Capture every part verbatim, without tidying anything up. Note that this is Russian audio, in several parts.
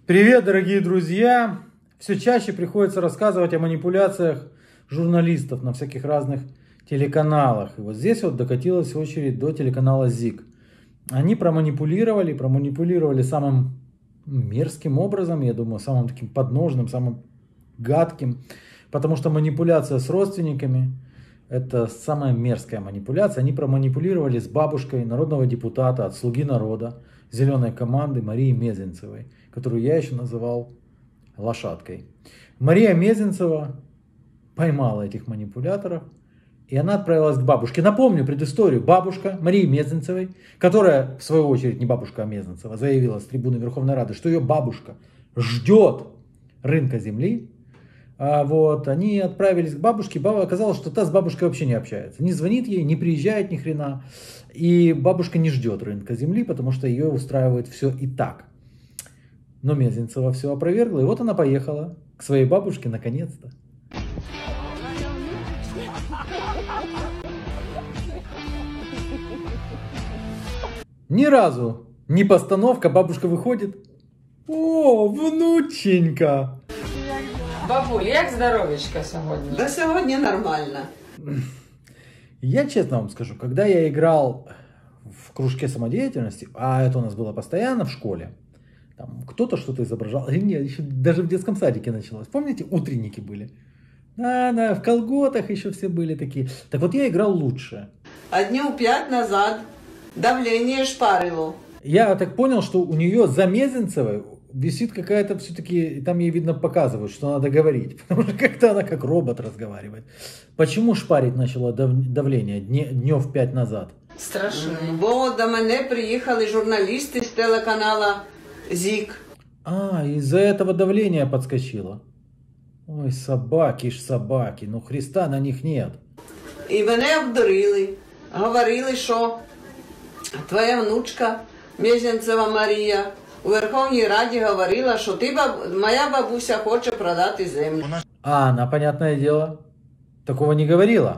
Привет, дорогие друзья! Все чаще приходится рассказывать о манипуляциях журналистов на всяких разных телеканалах. И вот здесь вот докатилась очередь до телеканала ЗИК. Они проманипулировали, проманипулировали самым мерзким образом, я думаю, самым таким подножным, самым гадким. Потому что манипуляция с родственниками – это самая мерзкая манипуляция. Они проманипулировали с бабушкой народного депутата от «Слуги народа», зеленой команды Марии Мезенцевой, которую я еще называл лошадкой. Мария Мезенцева поймала этих манипуляторов, и она отправилась к бабушке. Напомню предысторию. Бабушка Марии Мезенцевой, которая, в свою очередь, не бабушка, а Мезенцева, заявила с трибуны Верховной Рады, что ее бабушка ждет рынка земли. А вот, они отправились к бабушке, баба оказалось, что та с бабушкой вообще не общается. Не звонит ей, не приезжает ни хрена. И бабушка не ждет рынка земли, потому что ее устраивает все и так. Но Мезенцева все опровергла, и вот она поехала к своей бабушке наконец-то. Ни разу не постановка, бабушка выходит. О, внученька! Бабуль, як здоровечко сьогодні? Да сегодня нормально. Я честно вам скажу, когда я играл в кружке самодеятельности, а это у нас было постоянно в школе, там кто-то что-то изображал, и нет, еще даже в детском садике началось. Помните, утренники были? Да, да, в колготах еще все были такие. Так вот, я играл лучше. А днем пять назад давление шпарило. Я так понял, что у нее за Мезенцевой висит какая-то все-таки, там ей видно показывают, что надо говорить. Потому что как-то она как робот разговаривает. Почему шпарить начало давление днев пять назад? Страшно. Бо до мене приїхали журналісти з телеканала ЗИК. А, из-за этого давление подскочило. Ой, собаки ж собаки, ну Христа на них нет. І мене обдурили. Говорили, що твоя внучка Мезенцева Марія у Верховній Раді говорила, що ти, баб... моя бабуся хоче продати землю. А, она, понятное дело, такого не говорила.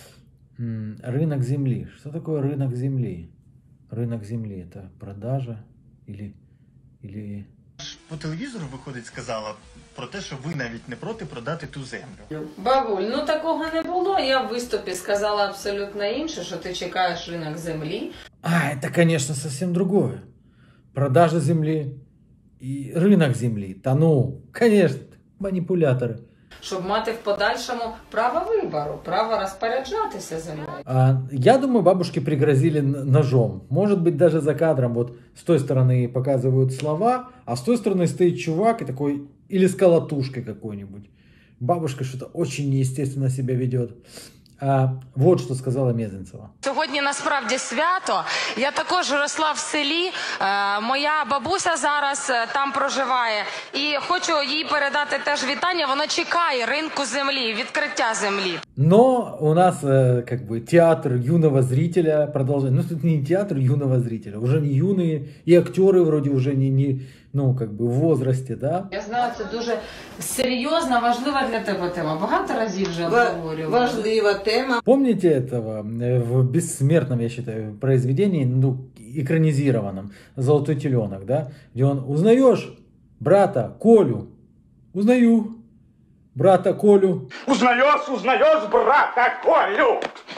М-м, рынок земли. Что такое рынок земли? Рынок земли – это продажа или... или... По телевізору, виходить, сказала про те, що ви навіть не проти продати ту землю. Бабуль, ну такого не було. Я в виступі сказала абсолютно інше, що ти чекаєш ринок землі. А, это, конечно, совсем другое. Продажа земли и рынок земли. Та ну, конечно, манипуляторы. Щоб мати в подальшому право вибору, право розпоряджатися землею. А, я думаю, бабушке пригрозили ножом. Может быть, даже за кадром. Вот с той стороны показывают слова, а с той стороны стоит чувак и такой, или с колотушкой какой-нибудь. Бабушка что-то очень неестественно себя ведет. А, вот что сказала Мезенцева. Сьогодні насправді свято. Я також росла в селі. Е, моя бабуся зараз там проживає. І хочу їй передати теж вітання. Вона чекає ринку землі, відкриття землі. Но у нас э, как бы театр юного зрителя продолжает. Ну, тут не театр юного зрителя. Уже не юные. И актеры вроде уже не, не ну, как бы в возрасте, да? Я знаю, це дуже серйозна, важлива для тебе тема. Багато разів вже обговорювали. Важлива тема. Помните этого в бессмертном, я считаю, произведении, ну, экранизированном «Золотой теленок», да? Где он: узнаешь брата Колю? Узнаю брата Колю. Узнаешь, узнаешь брата Колю?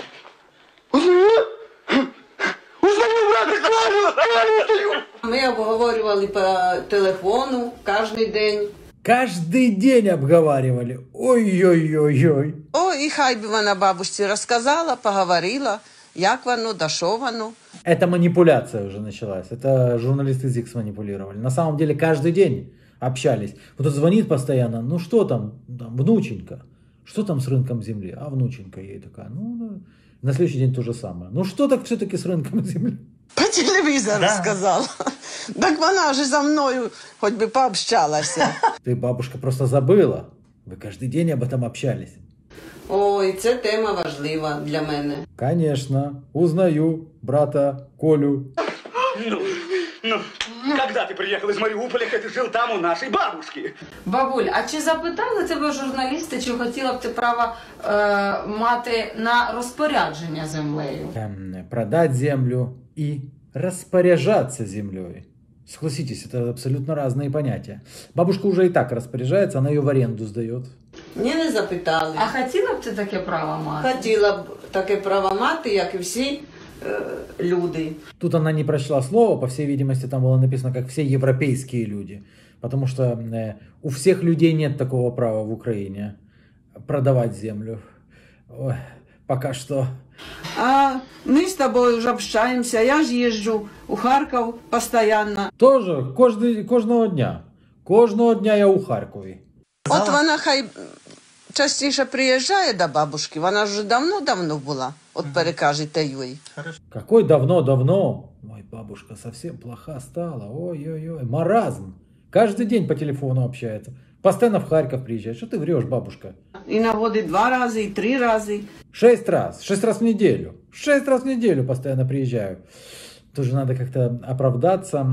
Узнаю? Узнаю брата Колю! Ми обговорювали по телефону кожен день. Каждый день обговаривали. Ой-ой-ой-ой. О, і хай би вона бабусі розказала, поговорила, як воно, да що воно. Это манипуляция уже началась. Это журналисты ЗИК сманипулировали. На самом деле каждый день общались. Вот он звонит постоянно. Ну что там, там, внученька? Что там с рынком земли? А внученька ей такая. Ну, ну. На следующий день то же самое. Ну что так все-таки с рынком земли? По телевізору Да. сказала. Так вона вже за мною хоч би пообщалася. Ты, бабушка, просто забыла. Вы каждый день об этом общались. Ой, це тема важлива для мене. Конечно. Узнаю брата Колю. Ну, ну, когда ты приехал из Мариуполя, ты жил там у нашей бабушки. Бабуль, а чи запитали тебе журналісти, чи хотіла б ти право е, мати на розпорядження землею? Эм, продать землю и распоряжаться землей. Согласитесь, это абсолютно разные понятия. Бабушка уже и так распоряжается, она ее в аренду сдает. Ні, не запитали. А хотіла б ти таке право мати? Хотіла б таке право мати, як і всі е, люди. Тут она не прочла слово, по всей видимости, там было написано, как все европейские люди. Потому что э, у всех людей нет такого права в Украине продавать землю. Ой, пока что. А ми з тобою вже общаємося, я ж їжджу у Харків постійно. Тоже кожний, кожного дня. Кожного дня я у Харкові. От вона хай частіше приїжджає до бабушки, вона ж вже давно-давно була. От перекажете їй. Какой давно-давно. Ой, бабушка совсем плоха стала. Ой-ой-ой, маразм. Каждый день по телефону общается. Постоянно в Харьков приезжает. Что ты врешь, бабушка? І наводить два рази, і три рази. Шесть раз. Шесть раз в неделю. Шесть раз в неделю постоянно приезжаю. Тоже надо как-то оправдаться.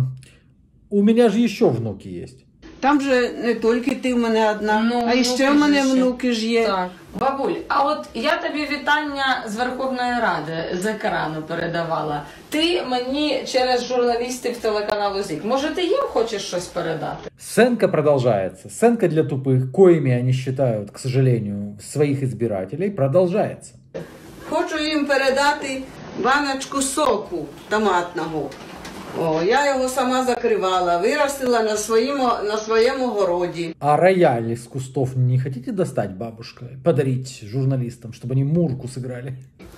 У меня же еще внуки есть. Там же не тільки ти в мене одна, Ну, а і ще в внуки мене ж ще. внуки ж є. Так. Бабуль, а от я тобі вітання з Верховної Ради з екрану передавала. Ти мені через журналістів телеканалу ЗІК. Може, ти їм хочеш щось передати? Сценка продолжается. Сценка для тупых, коими они считают, к сожалению, своих избирателей, продолжается. Хочу їм передати баночку соку томатного. О, я його сама закривала, виростила на своєму, на своєму городі. А рояль из кустов не хотите достать, бабушка? Подарить журналистам, чтобы они Мурку сыграли?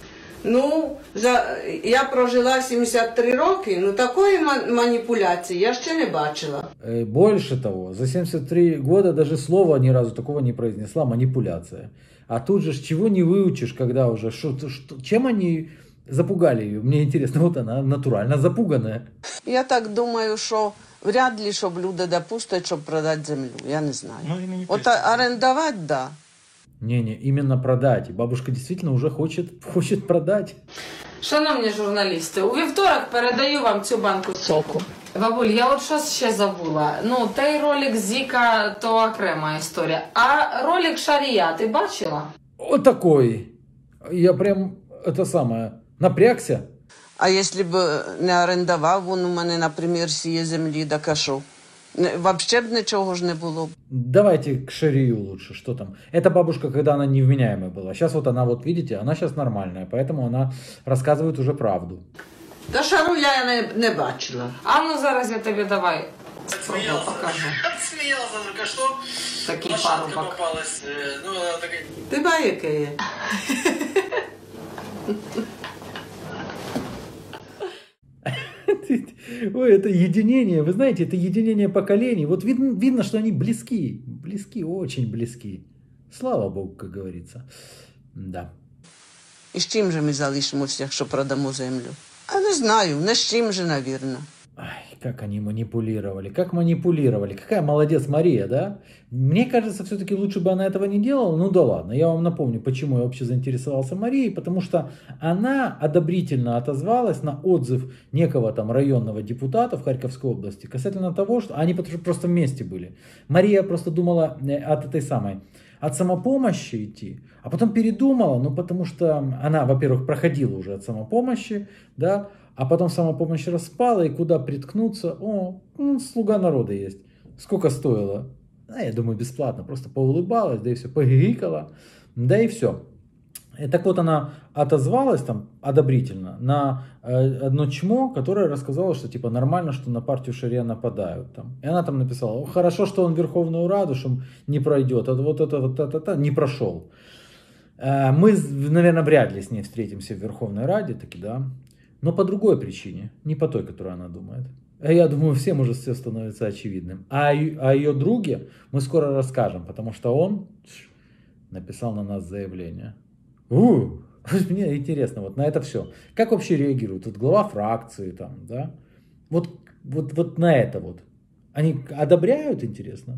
Ну, за, я прожила сімдесят три роки, ну такої ма- маніпуляції я ще не бачила. Э, Больше того, за семьдесят три года даже слова ни разу такого не произнесла, манипуляция. А тут же ж чего не выучишь, когда уже... Шо, что, чем они запугали ее? Мне интересно, вот она натурально запуганная. Я так думаю, що вряд ли, щоб люди допустять, щоб продати землю. Я не знаю. Ну, і мені От теж. орендувати, да. Не-не, именно продать. И бабушка действительно уже хочет, хочет продать. Шановні журналісти, у вівторок передаю вам цю банку соку. Бабуль, я от щось ще забула. Ну, той ролик Зіка, то окрема історія. А ролик Шарія ти бачила? Вот такой. Я прям, это самое, напрягся. А якщо б не орендував, він у мене, наприклад, сіє землі, да кашу. Взагалі б нічого ж не було. Давайте к Шарию лучше, что там. Это бабушка, когда она невменяемая была. Сейчас вот она, вот видите, она сейчас нормальная, поэтому она рассказывает уже правду. Та шару я не, не бачила. А ну зараз я тобі давай спробую покажу. Отсмеялся только что. Такий Лошадка парубок. попалась. э, Ну, она такая... Ти ба яке є? Ой, это единение, вы знаете, это единение поколений. Вот видно, видно, что они близки, близки, очень близки. Слава Богу, как говорится. Да. І з чим же ми залишимося, якщо продамо землю? А не знаю, не з чим же, навірно. Ай, как они манипулировали, как манипулировали. Какая молодец Мария, да? Мне кажется, все-таки лучше бы она этого не делала. Ну да ладно, я вам напомню, почему я вообще заинтересовался Марией. Потому что она одобрительно отозвалась на отзыв некого там районного депутата в Харьковской области касательно того, что они просто вместе были. Мария просто думала от этой самой, от самопомощи идти, а потом передумала, ну потому что она, во-первых, проходила уже от самопомощи, да, а потом самопомощь распала, и куда приткнуться? О, ну, слуга народа есть. Сколько стоило? А, я думаю, бесплатно. Просто поулыбалась, да и все, погикала, да и все. И так вот она отозвалась там одобрительно на э, одно чмо, которое рассказало, что типа нормально, что на партию Шария нападают. Там. И она там написала, хорошо, что он в Верховную Раду, что не пройдет, а вот это вот это, это не прошел. Э, мы, наверное, вряд ли с ней встретимся в Верховной Раде, таки, да. Но по другой причине, не по той, которую она думает. Я думаю, всем уже все становится очевидным. А о ее друге мы скоро расскажем, потому что он написал на нас заявление. У, мне интересно вот на это все. Как вообще реагируют? Вот глава фракции там, да? Вот, вот, вот на это вот. Они одобряют, интересно?